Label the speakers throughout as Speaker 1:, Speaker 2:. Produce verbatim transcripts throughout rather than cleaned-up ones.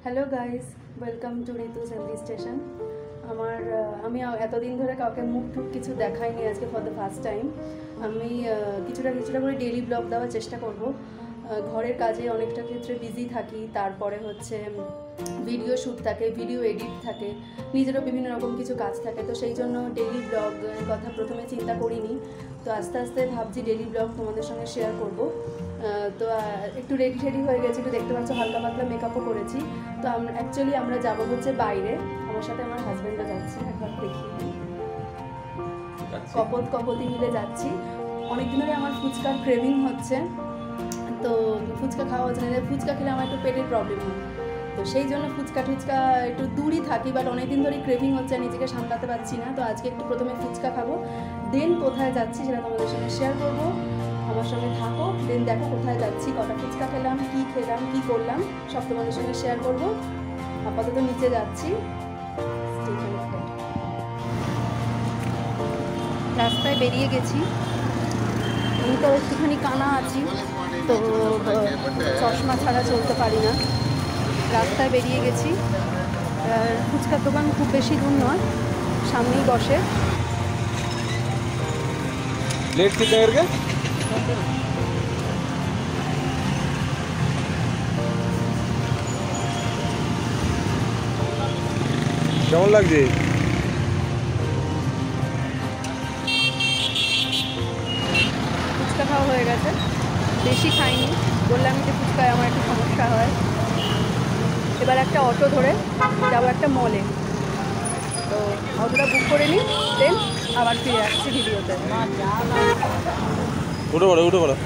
Speaker 1: Hello guys, welcome to Ritu's healthy station. আমার আমি এতদিন ধরে কাউকে মুখ টুক কিছু দেখাইনি, আজকে ফর দ্য ফার্স্ট টাইম আমি কিছুটা কিছুটা করে ডেইলি ব্লগ দেওয়ার চেষ্টা করব। ঘরের কাজে অনেকটা ক্ষেত্রে বিজি থাকি, তারপরে হচ্ছে ভিডিও শ্যুট থাকে, ভিডিও এডিট থাকে, নিজেরও বিভিন্ন রকম কিছু কাজ থাকে, তো সেই জন্য ডেইলি ব্লগের কথা প্রথমে চিন্তা করিনি। তো আস্তে আস্তে ভাবছি ডেইলি ব্লগ তোমাদের সঙ্গে শেয়ার করব। তো একটু রেডি রেডি হয়ে গেছি, একটু দেখতে পাচ্ছ হালকা পাতলা মেকআপও করেছি। তো আমরা অ্যাকচুয়ালি আমরা যাবো হচ্ছে বাইরে, আমার সাথে আমার হাজব্যান্ডও যাচ্ছে, একবার দেখি কপত কপতি মিলে যাচ্ছি। অনেকদিন ধরে আমার ফুচকার ক্রেভিং হচ্ছে, তো ফুচকা খাওয়া হচ্ছে না, ফুচকা খেলে আমার একটু পেটের প্রবলেম হয়, তো সেই জন্য ফুচকা টুচকা একটু দূরই থাকি, বাট অনেকদিন ধরে ক্রেভিং হচ্ছে, নিজেকে সামলাতে পারছি না। তো আজকে একটু প্রথমে ফুচকা খাবো, দেন কোথায় যাচ্ছি সেটা তোমাদের সঙ্গে শেয়ার করবো। আমার সঙ্গে থাকো, দেন দেখো কোথায় যাচ্ছি, কটা ফুচকা খেলাম, কী খেলাম, কী করলাম, সব তোমাদের সঙ্গে শেয়ার করবো। আপাতত নিচে যাচ্ছি, রাস্তায় বেরিয়ে গেছি। আমি তো একটুখানি কানা আছি, তো চশমা ছাড়া চলতে পারি না। রাস্তায় বেরিয়ে গেছি, ফুচকার দোকান খুব বেশি দূর নয়, সামনেই বসে।
Speaker 2: লেট থেকে এরকে কেমন লাগছে?
Speaker 1: ফুচকা খাওয়া হয়ে গেছে, বেশি খাইনি, বললাম যে ফুচকায় আমার একটু সমস্যা হয়। এবার একটা অটো ধরে যাবো একটা মলে, তো অটোটা বুক করে নিই, দেন আবার ফিরে আসছি ভিডিওতে।
Speaker 2: উঠে পড়ো উঠে পড়ো।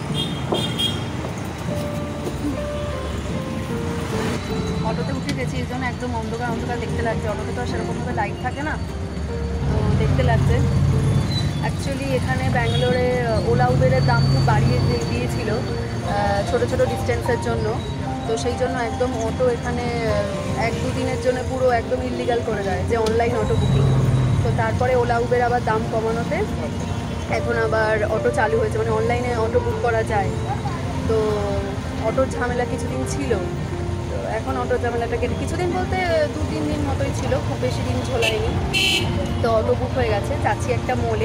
Speaker 1: অটোতে উঠে গেছি, এই জন্য একদম অন্ধকার অন্ধকার দেখতে লাগছে। অটোতে তো সেরকমভাবে লাইট থাকে না, তো দেখতে লাগছে। অ্যাকচুয়ালি এখানে ব্যাঙ্গালোরে ওলা উবেরের দাম খুব বাড়িয়ে দিয়েছিল ছোটো ছোটো ডিস্টেন্সের জন্য, তো সেই জন্য একদম অটো এখানে এক দু দিনের জন্য পুরো একদম ইলিগাল করে দেয়, যে অনলাইন অটো বুকিং। তো তারপরে ওলা উবের আবার দাম কমানোতে এখন আবার অটো চালু হয়েছে, মানে অনলাইনে অটো বুক করা যায়। তো অটোর ঝামেলা কিছুদিন ছিল, তো এখন অটোর ঝামেলাটা কেটে, কিছুদিন বলতে দু তিন দিন মতোই ছিল, খুব বেশি দিন ঝোলায়নি। তো অটো বুক হয়ে গেছে, যাচ্ছি একটা মলে।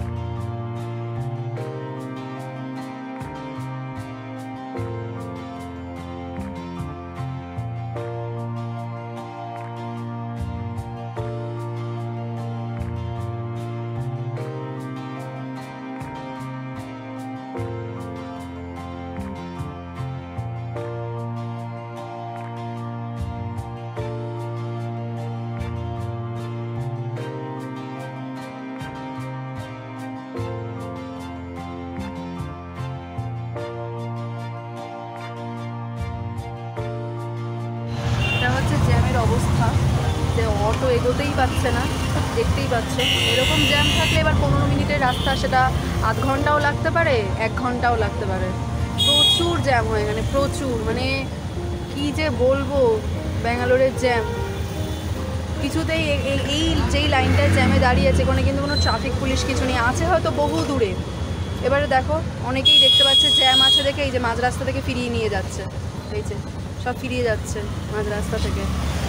Speaker 1: এটা হচ্ছে জ্যামের অবস্থা, যে অটো এগোতেই পারছে না, দেখতেই পাচ্ছ। এরকম জ্যাম থাকলে এবার পনেরো মিনিটের রাস্তা সেটা আধ ঘন্টাও লাগতে পারে, এক ঘন্টাও লাগতে পারে। প্রচুর জ্যাম হয় এখানে, প্রচুর, মানে কি যে বলবো, ব্যাঙ্গালোরের জ্যাম। কিছুতেই এই যেই লাইনটায় জ্যামে দাঁড়িয়েছে, কোনো কিন্তু কোনো ট্রাফিক পুলিশ কিছু নেই, আছে হয়তো বহু দূরে। এবারে দেখো অনেকেই দেখতে পাচ্ছে জ্যাম আছে দেখে এই যে মাঝ রাস্তা থেকে ফিরিয়ে নিয়ে যাচ্ছে, এই যে সব ফিরিয়ে যাচ্ছে মাঝ রাস্তা থেকে।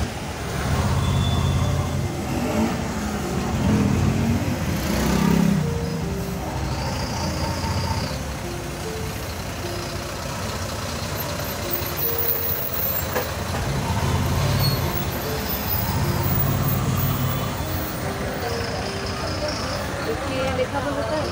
Speaker 1: লেখা বলো তাই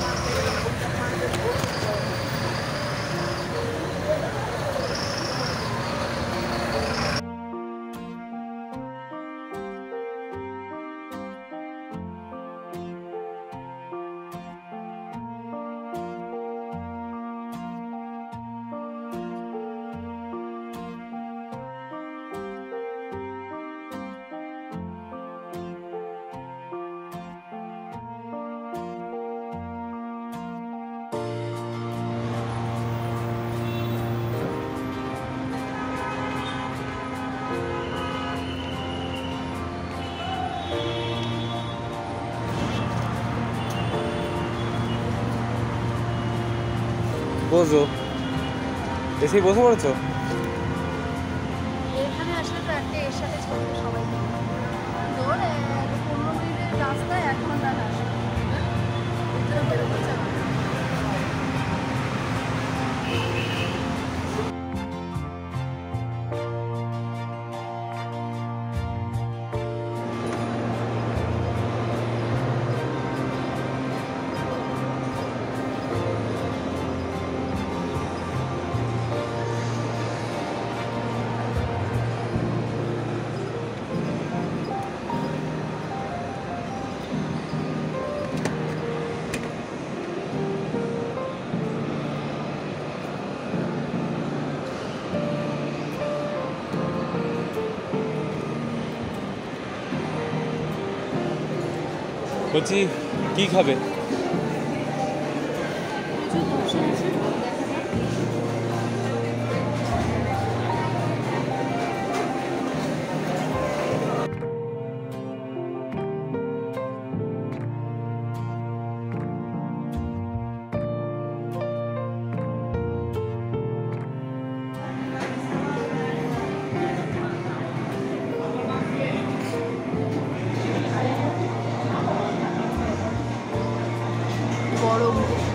Speaker 2: বসো, এসে বসে পড়েছো?
Speaker 1: এখানে আসলে তো একটা এর সাথে চলবে সবাই তোর পনেরো মিনিটের রাস্তায় এক ঘন্টা না ভিতরে বেরোতে চাই
Speaker 2: বলছি কি খাবে?
Speaker 1: প্রচুর অপশন আছে দেখা যাক গরম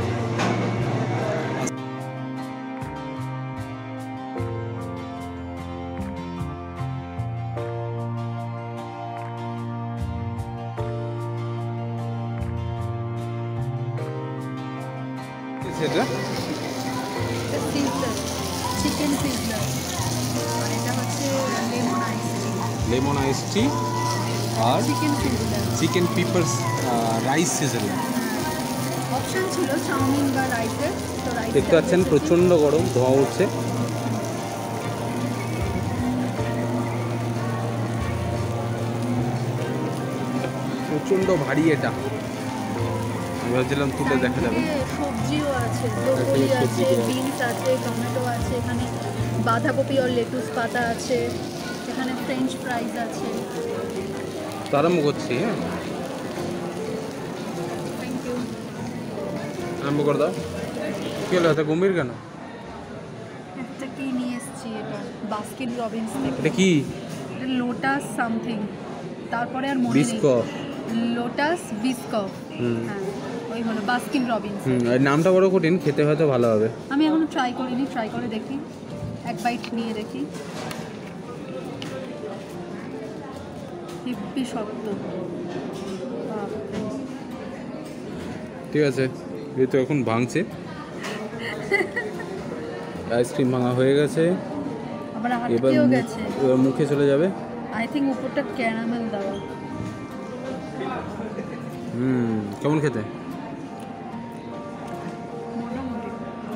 Speaker 2: সেটা
Speaker 1: সিজলার চিকেন সিজলার আর এটা হচ্ছে lemon ice
Speaker 2: lemon ice tea আর
Speaker 1: chicken sizzler
Speaker 2: chicken peppers rice sizzler.
Speaker 1: Option ছিল চাউমিন বা রাইসের তো রাইস
Speaker 2: দেখতে পাচ্ছেন প্রচণ্ড গরম, ধোঁয়া উঠছে। প্রচণ্ড ভারী এটা, আমি ভাবছিলাম তুলে দেখা যাবে।
Speaker 1: সবজিও আছে, ব্রোকলি আছে, বিনস আছে, টমেটো আছে, এখানে বাঁধাকপি আর লেটুস পাতা আছে, এখানে ফ্রেঞ্চ ফ্রাইজ আছে।
Speaker 2: তো আরম্ভ করছি। হ্যাঁ,
Speaker 1: থ্যাংক ইউ।
Speaker 2: আরম্ভ করে দাও। কী হলো, এত গম্ভীর কেন?
Speaker 1: একটা কি নিয়ে এসেছি, এটা বাস্কিন রবিন্স থেকে।
Speaker 2: এটা কি?
Speaker 1: এটা লোটাস সামথিং, তারপরে আর মনে নেই।
Speaker 2: বিস্কফ,
Speaker 1: লোটাস বিস্কফ।
Speaker 2: হুম
Speaker 1: হ্যাঁ, ওই হলো বাস্কিন রবিন্স।
Speaker 2: হুম আর নামটা বড় কঠিন, খেতে হয়তো ভালো হবে।
Speaker 1: আমি এখনো ট্রাই করিনি, ট্রাই করে দেখি, এক বাইট নিয়ে দেখি। হেব্বি শক্ত। বাপরে।
Speaker 2: ঠিক আছে, এই তো এখন ভাঙছে। আইসক্রিম ভাঙা হয়ে গেছে,
Speaker 1: আবার
Speaker 2: এবার
Speaker 1: হাতেও
Speaker 2: মুখ-
Speaker 1: গেছে।
Speaker 2: এবার মুখে চলে যাবে।
Speaker 1: আই থিঙ্ক উপরটা ক্যারামেল দেওয়া।
Speaker 2: হুম, কেমন খেতে?
Speaker 1: মোটামুটি।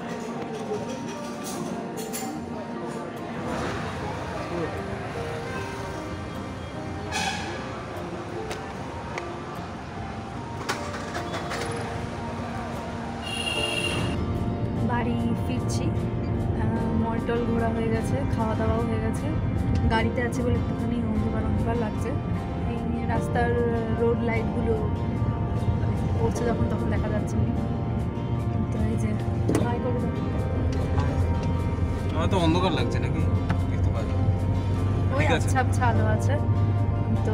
Speaker 1: বাড়ি ফিরছি, মলটল ঘোরা হয়ে গেছে, খাওয়া দাওয়াও হয়ে গেছে। গাড়িতে আছে বলে একটুখানি অন্ধকার অন্ধকার লাগছে। এই নিয়ে রাস্তার রোড লাইটগুলো পড়ছে যখন তখন দেখা যাচ্ছে না। তো এই যে হাই করে দাও।
Speaker 2: আমার তো অন্ধকার লাগছে নাকি, দেখতে পাচ্ছি।
Speaker 1: ওই
Speaker 2: ঠিক আছে।
Speaker 1: আচ্ছা আচ্ছা আলো আছে তো।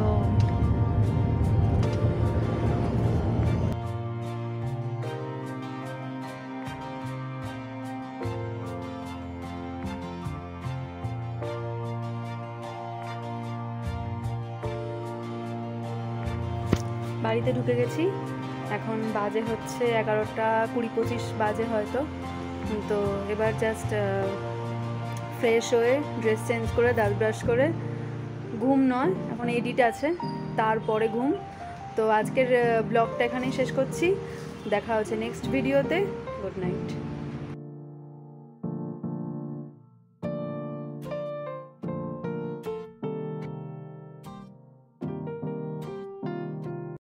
Speaker 1: বাড়িতে ঢুকে গেছি, এখন বাজে হচ্ছে এগারোটা কুড়ি পঁচিশ বাজে হয়তো। তো এবার জাস্ট ফ্রেশ হয়ে ড্রেস চেঞ্জ করে দাঁত ব্রাশ করে, ঘুম নয় এখন এডিট আছে, তারপরে ঘুম। তো আজকের ব্লগটা এখানেই শেষ করছি, দেখা হচ্ছে নেক্সট ভিডিওতে। Good night.